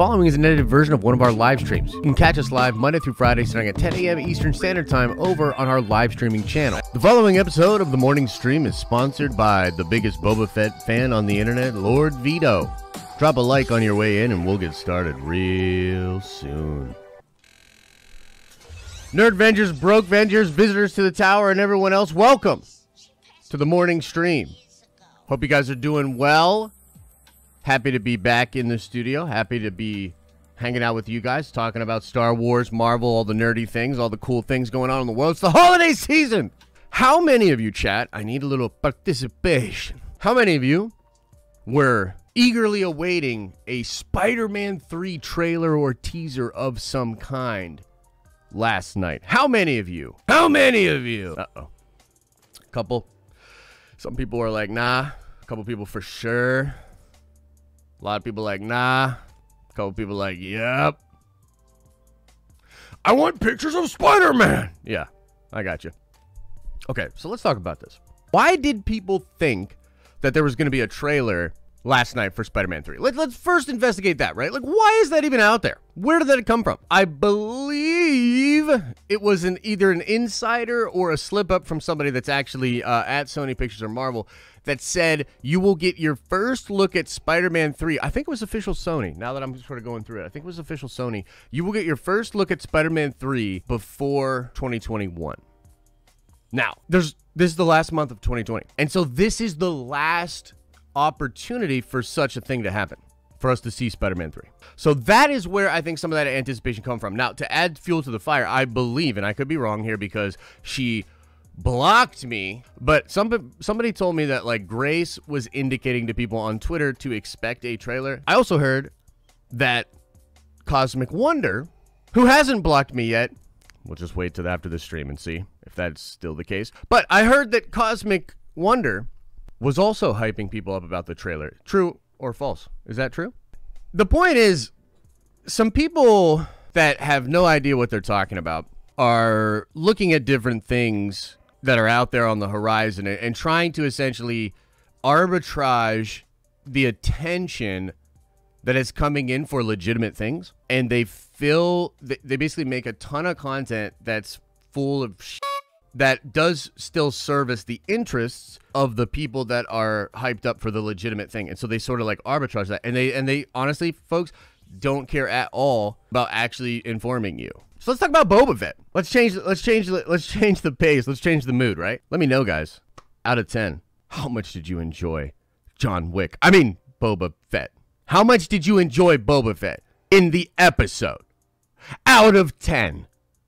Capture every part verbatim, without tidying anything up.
following is an edited version of one of our live streams. You can catch us live Monday through Friday starting at ten A M Eastern Standard Time over on our live streaming channel. The following episode of the morning stream is sponsored by the biggest Boba Fett fan on the internet, Lord Vito. Drop a like on your way in and we'll get started real soon. Nerd Vengers, Broke Vengers, visitors to the tower, and everyone else, welcome to the morning stream. Hope you guys are doing well. Happy to be back in the studio. Happy to be hanging out with you guys, talking about Star Wars, Marvel, all the nerdy things, all the cool things going on in the world. It's the holiday season. How many of you, chat, I need a little participation. How many of you were eagerly awaiting a Spider-Man three trailer or teaser of some kind last night? How many of you? How many of you? Uh-oh. A couple. Some people are like, nah. A couple people for sure. A lot of people like, nah. A couple people like, yep. I want pictures of Spider-Man. Yeah, I got you. Okay, so let's talk about this. Why did people think that there was going to be a trailer last night for Spider-Man three? Let, let's first investigate that, right? Like, why is that even out there? Where did that come from? I believe it was an either an insider or a slip-up from somebody that's actually uh, at Sony Pictures or Marvel that said you will get your first look at Spider-Man three. I think it was official Sony. Now that I'm sort of going through it, I think it was official Sony. You will get your first look at Spider-Man three before twenty twenty-one. Now, there's this is the last month of twenty twenty. And so this is the last opportunity for such a thing to happen, for us to see Spider-Man three. So that is where I think some of that anticipation come from. Now, to add fuel to the fire, I believe, and I could be wrong here because she blocked me, but some somebody told me that like Grace was indicating to people on Twitter to expect a trailer. I also heard that Cosmic Wonder, who hasn't blocked me yet, we'll just wait till after the stream and see if that's still the case, but I heard that Cosmic Wonder was also hyping people up about the trailer. True or false? Is that true? The point is, some people that have no idea what they're talking about are looking at different things that are out there on the horizon and, and trying to essentially arbitrage the attention that is coming in for legitimate things. And they fill, they, they basically make a ton of content that's full of shit that does still service the interests of the people that are hyped up for the legitimate thing. And so they sort of like arbitrage that. And they, and they honestly, folks, don't care at all about actually informing you. So let's talk about Boba Fett. Let's change, let's change, let's change the pace. Let's change the mood, right? Let me know, guys. Out of ten, how much did you enjoy John Wick? I mean, Boba Fett. How much did you enjoy Boba Fett in the episode? Out of ten.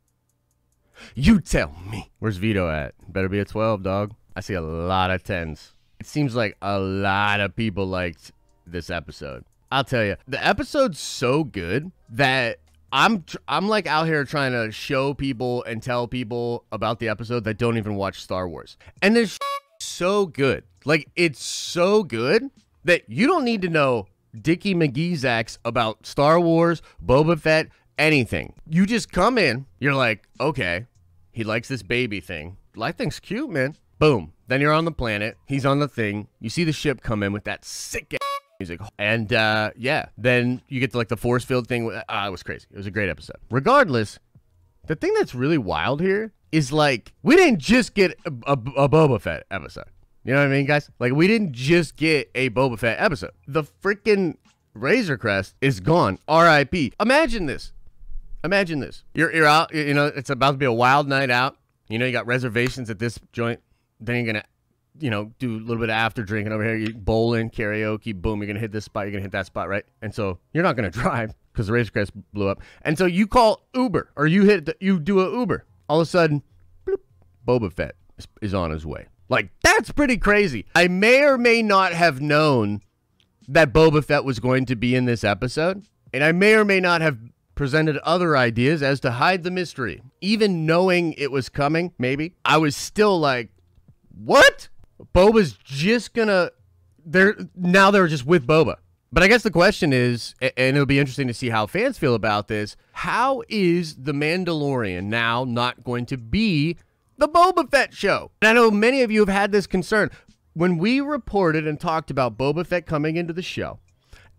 You tell me. Where's Vito at? Better be a twelve, dog. I see a lot of tens. It seems like a lot of people liked this episode. I'll tell you, the episode's so good that I'm I'm like out here trying to show people and tell people about the episode that don't even watch Star Wars. And this so good. Like, it's so good that you don't need to know Dickie McGeezax about Star Wars, Boba Fett, anything. You just come in, you're like, okay, he likes this baby thing. Life thing's cute, man. Boom. Then you're on the planet. He's on the thing. You see the ship come in with that sick ass music. And, uh, yeah. Then you get to, like, the force field thing. Uh, it was crazy. It was a great episode. Regardless, the thing that's really wild here is, like, we didn't just get a, a, a Boba Fett episode. You know what I mean, guys? Like, we didn't just get a Boba Fett episode. The freaking Razor Crest is gone. R I P Imagine this. Imagine this. You're, you're out, you know, it's about to be a wild night out. You know, you got reservations at this joint. Then you're going to, you know, do a little bit of after drinking over here. You bowling, karaoke, boom, you're going to hit this spot. You're going to hit that spot, right? And so you're not going to drive because the Razor Crest blew up. And so you call Uber or you hit, the, you do a Uber. All of a sudden, bloop, Boba Fett is, is on his way. Like, that's pretty crazy. I may or may not have known that Boba Fett was going to be in this episode. And I may or may not have presented other ideas as to hide the mystery. Even knowing it was coming, maybe, I was still like, what? Boba's just gonna, they're, now they're just with Boba. But I guess the question is, and it'll be interesting to see how fans feel about this, how is The Mandalorian now not going to be the Boba Fett show? And I know many of you have had this concern. When we reported and talked about Boba Fett coming into the show,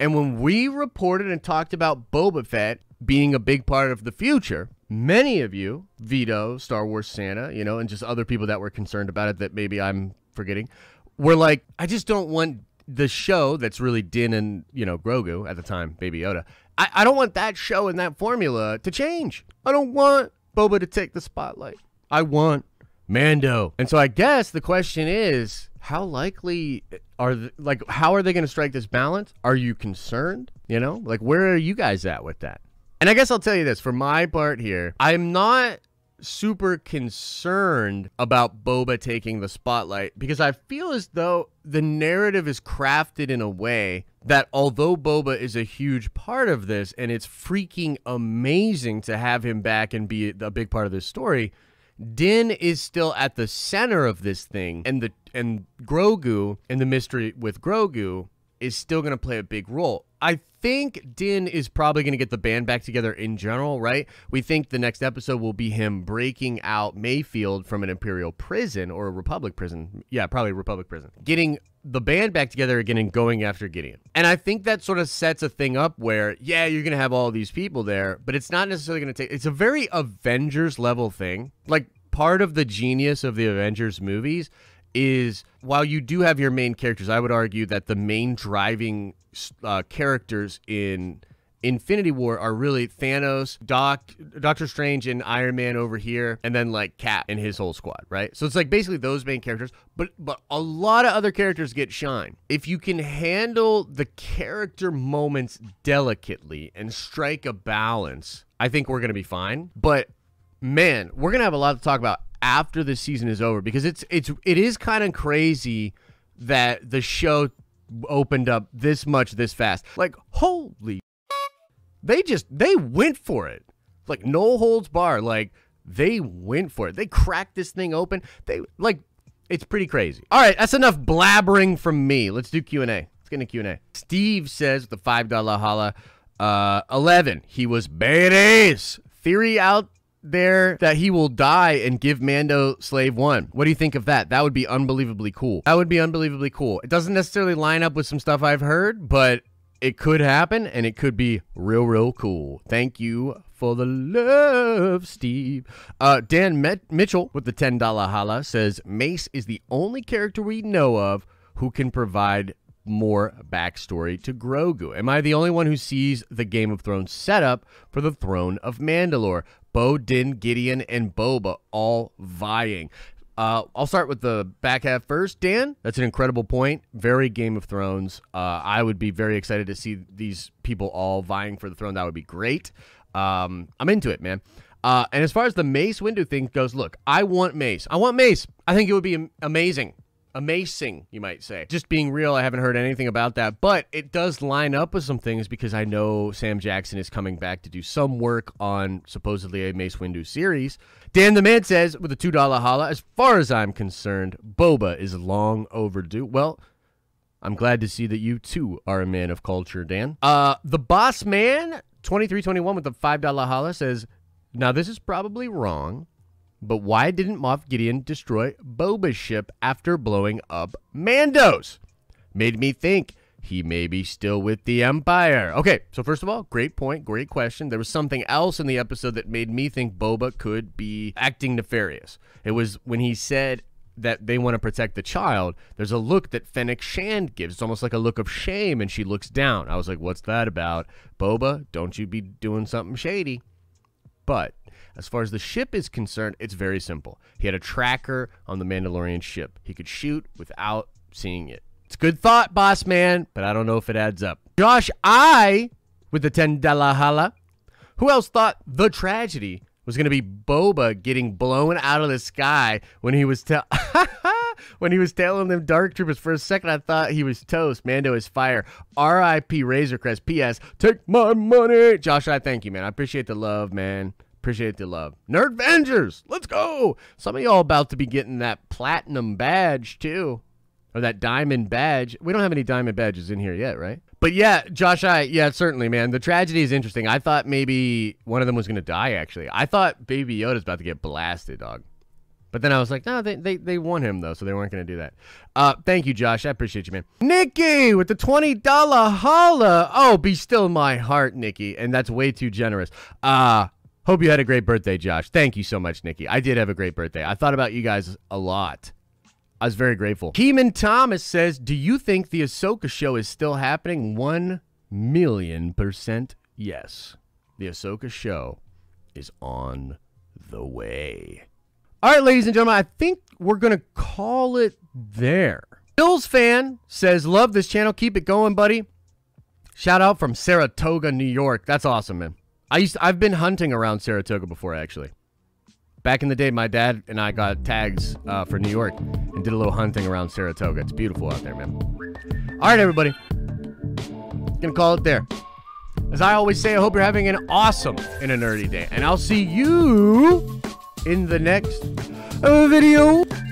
And when we reported and talked about Boba Fett being a big part of the future, many of you, Vito, Star Wars Santa, you know, and just other people that were concerned about it that maybe I'm forgetting, were like, I just don't want the show that's really Din and, you know, Grogu at the time, Baby Yoda. I, I don't want that show and that formula to change. I don't want Boba to take the spotlight. I want Mando. And so I guess the question is, how likely are, the, like, how are they going to strike this balance? Are you concerned? You know, like, where are you guys at with that? And I guess I'll tell you this, for my part here, I'm not super concerned about Boba taking the spotlight because I feel as though the narrative is crafted in a way that although Boba is a huge part of this and it's freaking amazing to have him back and be a big part of this story, Din is still at the center of this thing, and the and Grogu and the mystery with Grogu is still going to play a big role. I think Din is probably going to get the band back together in general, right? We think the next episode will be him breaking out Mayfield from an Imperial prison or a Republic prison. Yeah, probably a Republic prison. Getting the band back together again and going after Gideon. And I think that sort of sets a thing up where, yeah, you're going to have all these people there, but it's not necessarily going to take... It's a very Avengers level thing. Like, part of the genius of the Avengers movies is, while you do have your main characters, I would argue that the main driving uh, characters in Infinity War are really Thanos, Doc, Doctor Strange, and Iron Man over here, and then like Cap and his whole squad, right? So it's like basically those main characters, but but a lot of other characters get shine. If you can handle the character moments delicately and strike a balance, I think we're gonna be fine. But man, we're gonna have a lot to talk about after the season is over, because it's it's it is kind of crazy that the show opened up this much this fast. Like, holy, they just they went for it, like no holds bar. Like, they went for it. They cracked this thing open. They like, it's pretty crazy. All right, that's enough blabbering from me. Let's do Q and A. Let's get into Q and A. Steve says with the five dollar holla, uh, eleven. He was badass. Theory out there that he will die and give Mando Slave One. What do you think of that? That would be unbelievably cool. That would be unbelievably cool. It doesn't necessarily line up with some stuff I've heard, but it could happen, and it could be real, real cool. Thank you for the love, Steve. Uh, Dan Met Mitchell with the ten dollar holla says, Mace is the only character we know of who can provide more backstory to Grogu. Am I the only one who sees the Game of Thrones setup for the throne of Mandalore? Bo, Din, Gideon, and Boba all vying. Uh, I'll start with the back half first. Dan, that's an incredible point. Very Game of Thrones. Uh, I would be very excited to see these people all vying for the throne. That would be great. Um, I'm into it, man. Uh, and as far as the Mace Windu thing goes, look, I want Mace. I want Mace. I think it would be amazing. Amazing, you might say. Just being real, I haven't heard anything about that, but it does line up with some things because I know Sam Jackson is coming back to do some work on supposedly a Mace Windu series. Dan the Man says, with a two dollar holla, as far as I'm concerned, Boba is long overdue. Well, I'm glad to see that you too are a man of culture, Dan. Uh, the Boss Man, twenty-three twenty-one with the five dollar holla says, now this is probably wrong, but why didn't Moff Gideon destroy Boba's ship after blowing up Mando's? Made me think he may be still with the Empire. Okay, so first of all, great point, great question. There was something else in the episode that made me think Boba could be acting nefarious. It was when he said that they want to protect the child. There's a look that Fennec Shand gives. It's almost like a look of shame, and she looks down. I was like, what's that about? Boba, don't you be doing something shady. But as far as the ship is concerned, it's very simple. He had a tracker on the Mandalorian ship. He could shoot without seeing it. It's a good thought, boss man, but I don't know if it adds up. Josh I, with the ten dollar holla. Who else thought the tragedy was going to be Boba getting blown out of the sky when he was ta when he was tailing them Dark Troopers? For a second, I thought he was toast. Mando is fire. R I P Razorcrest. P S. Take my money. Josh I, thank you, man. I appreciate the love, man. Appreciate the love. Nerd Vengers, let's go. Some of y'all about to be getting that platinum badge too, or that diamond badge. We don't have any diamond badges in here yet, right? But yeah, Josh I, yeah, certainly, man. The tragedy is interesting. I thought maybe one of them was going to die, actually. I thought Baby Yoda's about to get blasted, dog. But then I was like, no, they, they, they won him, though, so they weren't going to do that. Uh, thank you, Josh. I appreciate you, man. Nikki with the twenty dollar holla. Oh, be still my heart, Nikki. And that's way too generous. Uh, hope you had a great birthday, Josh. Thank you so much, Nikki. I did have a great birthday. I thought about you guys a lot. I was very grateful. Keeman Thomas says, do you think the Ahsoka show is still happening? One million percent yes. The Ahsoka show is on the way. All right, ladies and gentlemen, I think we're going to call it there. Bills fan says, love this channel. Keep it going, buddy. Shout out from Saratoga, New York. That's awesome, man. I used to, I've been hunting around Saratoga before, actually. Back in the day, my dad and I got tags uh, for New York and did a little hunting around Saratoga. It's beautiful out there, man. All right, everybody. Gonna call it there. As I always say, I hope you're having an awesome and a nerdy day. And I'll see you in the next video.